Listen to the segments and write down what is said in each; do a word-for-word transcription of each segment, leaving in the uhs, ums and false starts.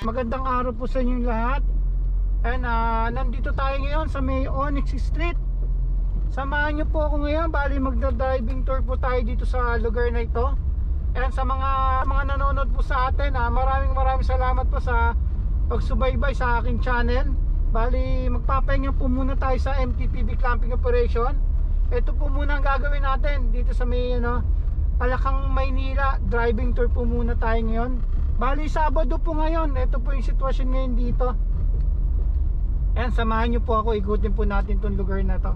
Magandang araw po sa inyo lahat. And uh, nandito tayo ngayon sa may Onyx Street. Samahan nyo po ako ngayon. Bali magda-driving tour po tayo dito sa lugar na ito. And sa mga mga nanonood po sa atin, uh, maraming maraming salamat po sa pagsubaybay sa aking channel. Bali magpapahinga po muna tayo sa M T P B Clamping Operation. Ito po muna ang gagawin natin dito sa may ano, Palakang, Maynila. Driving tour po muna tayo ngayon. Bali Sabado po ngayon. Ito po yung sitwasyon ngayon dito. Ayan, samahan nyo po ako. Ikutin po natin tong lugar na to.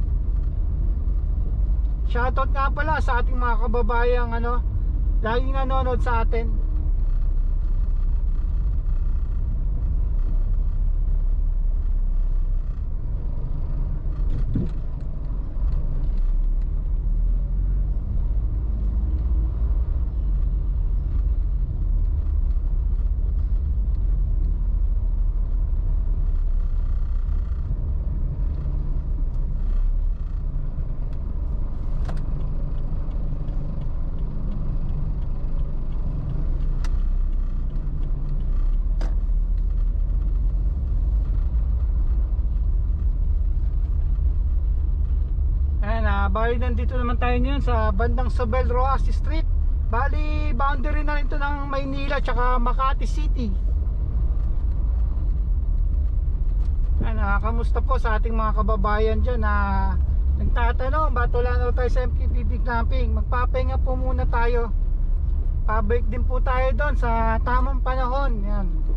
Shoutout nga pala sa ating mga kababayang ano, laging nanonood sa atin. Bali nandito naman tayo ngayon sa bandang Sobel Roas Street. Bali boundary na ito ng Maynila tsaka Makati City. Ano, kamusta po sa ating mga kababayan dyan na nagtatanong ba't wala na tayo sa M T P B Clamping? Magpapahinga po muna tayo. Pabalik din po tayo doon sa tamang panahon. Yan.